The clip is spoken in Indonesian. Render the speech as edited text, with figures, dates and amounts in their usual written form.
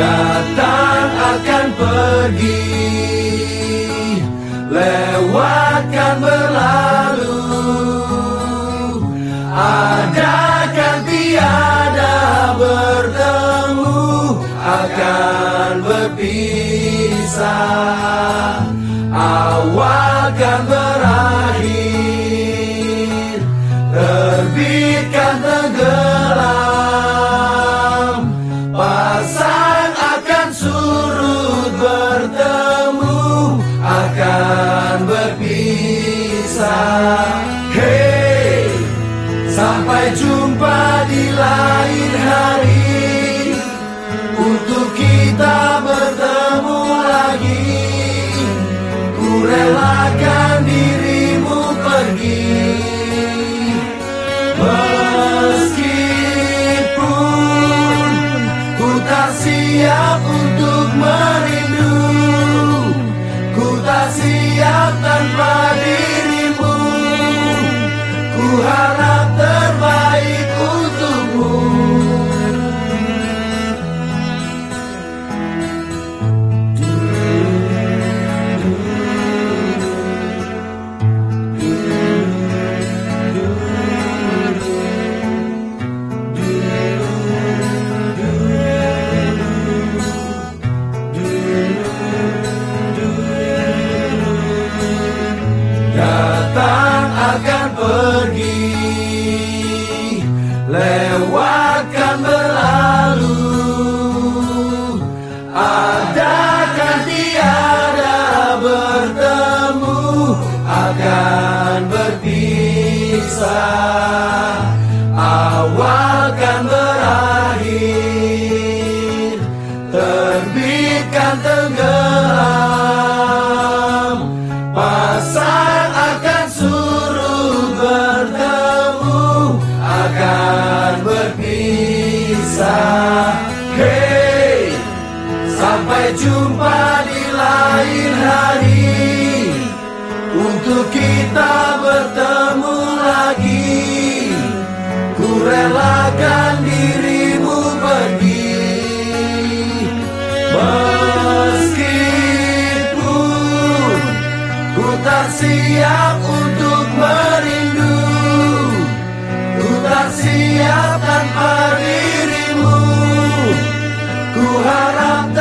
Datang akan pergi, lewatkan berlalu, adakan tiada bertemu, akan berpisah, awalkan berakhir, terbitkan tenggelam, pasang akan surut, bertemu akan berpisah. Hey, sampai jumpa di lain hari, untuk kita bertemu lagi. Ku relakan dirimu pergi, meskipun ku tak siap untuk merindu, ku tak siap tanpa dirimu. Ku harap terbaik untukmu. Datang akan pergi, lewatkan berlalu, adakan tiada bertemu, akan berpisah, awalkan berakhir, terbitkan tenggelam, pasang akan surut, bertemu akan berpisah. Hey, sampai jumpa di lain hari, untuk kita bertemu lagi. Ku relakan dirimu pergi, meskipun ku tak siap untuk merindu, ku tak siap tanpa dirimu. Ku harap